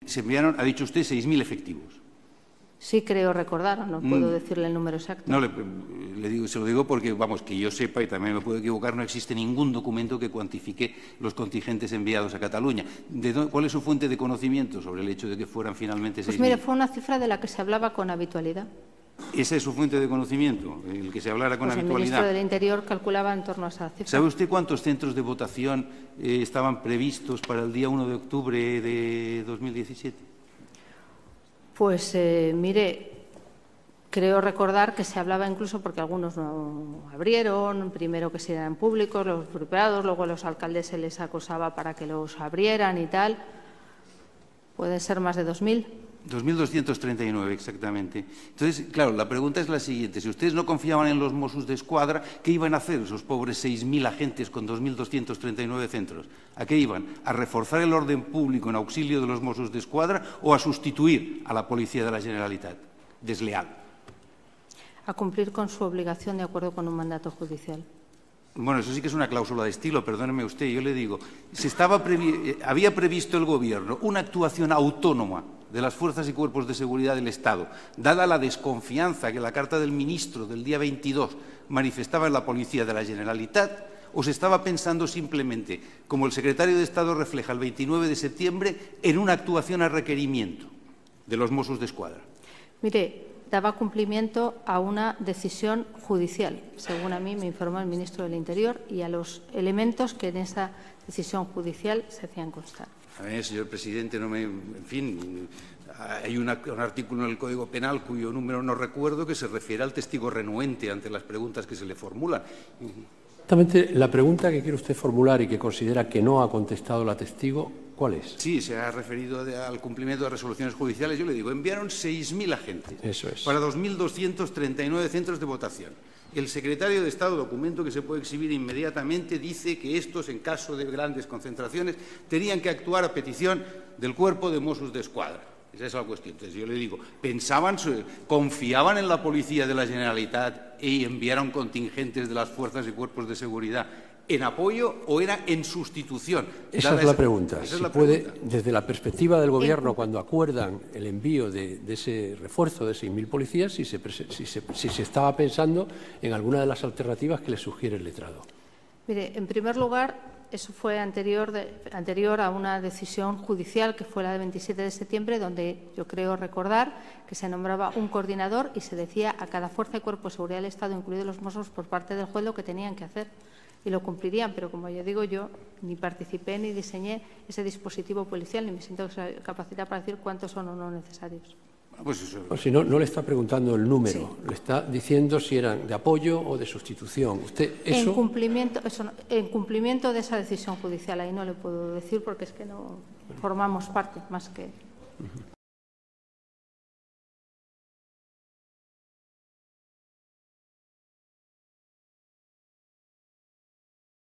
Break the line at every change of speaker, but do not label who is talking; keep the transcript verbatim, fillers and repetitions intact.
Se enviaron, ha dicho usted, seis mil efectivos.
Sí, creo recordar, no puedo mm. decirle el número exacto.
No, le, le digo, se lo digo porque, vamos, que yo sepa, y también me puedo equivocar, no existe ningún documento que cuantifique los contingentes enviados a Cataluña. ¿De dónde, ¿Cuál es su fuente de conocimiento sobre el hecho de que fueran finalmente seis mil?
Pues mire, fue una cifra de la que se hablaba con habitualidad.
¿Esa es su fuente de conocimiento, el que se hablara con
pues
habitualidad?
El ministro del Interior calculaba en torno a esa cifra.
¿Sabe usted cuántos centros de votación eh, estaban previstos para el día uno de octubre de dos mil diecisiete?
Pues, eh, mire, creo recordar que se hablaba incluso porque algunos no abrieron, primero que se eran públicos, los privados, luego a los alcaldes se les acosaba para que los abrieran y tal. ¿Pueden ser más de dos mil?
dos mil doscientos treinta y nueve, exactamente. Entonces, claro, la pregunta es la siguiente. Si ustedes no confiaban en los Mossos de Escuadra, ¿qué iban a hacer esos pobres seis mil agentes con dos mil doscientos treinta y nueve centros? ¿A qué iban? ¿A reforzar el orden público en auxilio de los Mossos de Escuadra o a sustituir a la Policía de la Generalitat? Desleal.
A cumplir con su obligación de acuerdo con un mandato judicial.
Bueno, eso sí que es una cláusula de estilo, perdóneme usted, yo le digo. Se estaba previ- había previsto el Gobierno una actuación autónoma de las fuerzas y cuerpos de seguridad del Estado, dada la desconfianza que la carta del ministro del día veintidós manifestaba en la Policía de la Generalitat, o se estaba pensando simplemente, como el secretario de Estado refleja el veintinueve de septiembre, en una actuación a requerimiento de los Mossos de Escuadra.
Mire, daba cumplimiento a una decisión judicial, según a mí me informó el ministro del Interior, y a los elementos que en esa decisión judicial se hacían constar.
A ver, señor presidente, no me, en fin, hay una, un artículo en el Código Penal cuyo número no recuerdo que se refiere al testigo renuente ante las preguntas que se le formulan.
Exactamente, la pregunta que quiere usted formular y que considera que no ha contestado la testigo, ¿cuál es?
Sí, se ha referido de, al cumplimiento de resoluciones judiciales. Yo le digo, enviaron seis mil agentes.
Eso es.
Para dos mil doscientos treinta y nueve centros de votación. El secretario de Estado, documento que se puede exhibir inmediatamente, dice que estos, en caso de grandes concentraciones, tenían que actuar a petición del Cuerpo de Mossos de Escuadra. Esa es la cuestión. Entonces, yo le digo, pensaban, confiaban en la Policía de la Generalitat y enviaron contingentes de las fuerzas y cuerpos de seguridad en apoyo o era en sustitución.
Esa es la
esa,
pregunta.
Esa
si
es la
puede,
pregunta.
Desde la perspectiva del Gobierno, cuando acuerdan el envío de, de ese refuerzo de seis mil policías, si se, si, se, si se estaba pensando en alguna de las alternativas que le sugiere el letrado.
Mire, en primer lugar, eso fue anterior, de, anterior a una decisión judicial que fue la de veintisiete de septiembre, donde yo creo recordar que se nombraba un coordinador y se decía a cada fuerza y cuerpo de seguridad del Estado, incluidos los Mossos, por parte del juez lo que tenían que hacer. Y lo cumplirían, pero como ya digo, yo ni participé ni diseñé ese dispositivo policial, ni me siento capacitada para decir cuántos son o no necesarios.
Pues eso.
O si no, no le está preguntando el número,
sí.
Le está diciendo si eran de apoyo o de sustitución. Usted eso...
En cumplimiento, eso no, en cumplimiento de esa decisión judicial, ahí no le puedo decir porque es que no formamos parte más que... Uh-huh.